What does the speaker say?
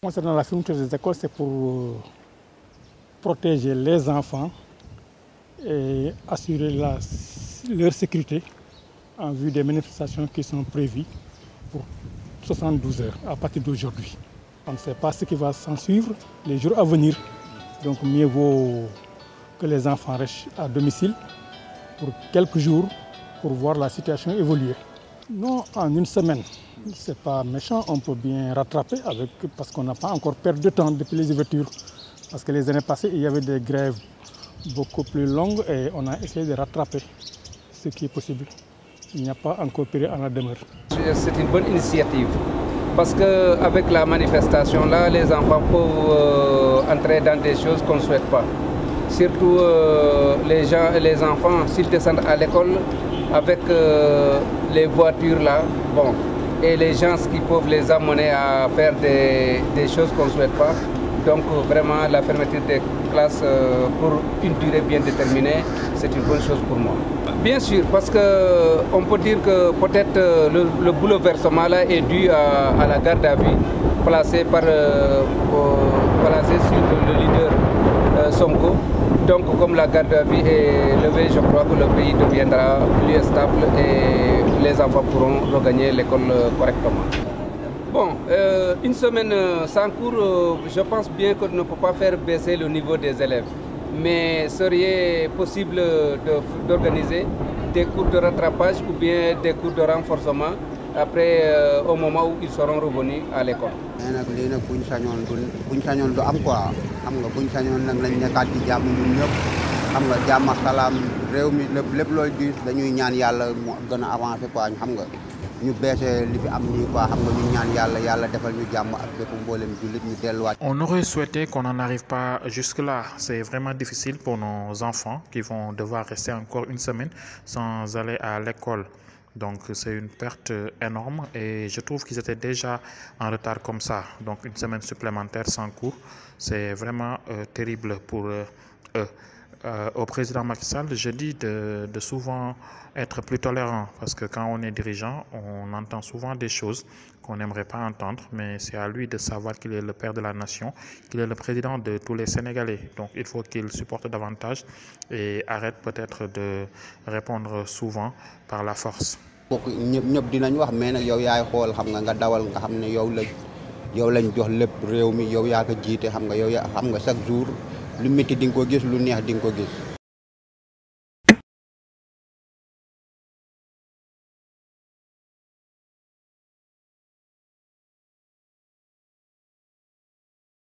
concernant la fermeture des écoles, c'est pour protéger les enfants et assurer leur sécurité en vue des manifestations qui sont prévues pour 72 heures à partir d'aujourd'hui. On ne sait pas ce qui va s'en suivre les jours à venir. Donc mieux vaut que les enfants restent à domicile pour quelques jours pour voir la situation évoluer. Non, en une semaine, ce n'est pas méchant, on peut bien rattraper parce qu'on n'a pas encore perdu de temps depuis les ouvertures. Parce que les années passées, il y avait des grèves beaucoup plus longues et on a essayé de rattraper ce qui est possible. Il n'y a pas encore péril en la demeure. C'est une bonne initiative parce qu'avec la manifestation là, les enfants peuvent entrer dans des choses qu'on ne souhaite pas. Surtout les enfants, s'ils descendent à l'école avec les voitures là, bon, et les gens qui peuvent les amener à faire des choses qu'on ne souhaite pas. Donc vraiment la fermeture des classes pour une durée bien déterminée, c'est une bonne chose pour moi. Bien sûr, parce qu'on peut dire que peut-être le bouleversement là est dû à la garde à vue placée sur le leader Sonko. Donc comme la garde à vue est levée, je crois que le pays deviendra plus stable et les enfants pourront regagner l'école correctement. Bon, une semaine sans cours, je pense bien qu'on ne peut pas faire baisser le niveau des élèves. Mais serait possible d'organiser des cours de rattrapage ou bien des cours de renforcement après au moment où ils seront revenus à l'école. On aurait souhaité qu'on n'en arrive pas jusque-là. C'est vraiment difficile pour nos enfants qui vont devoir rester encore une semaine sans aller à l'école. Donc c'est une perte énorme et je trouve qu'ils étaient déjà en retard comme ça. Donc une semaine supplémentaire sans cours, c'est vraiment terrible pour eux. Au président Macky Sall, je dis de souvent être plus tolérant parce que quand on est dirigeant, on entend souvent des choses qu'on n'aimerait pas entendre, mais c'est à lui de savoir qu'il est le père de la nation, qu'il est le président de tous les Sénégalais. Donc il faut qu'il supporte davantage et arrête peut-être de répondre souvent par la force. lu métti di nga ko gis lu neex di nga ko gis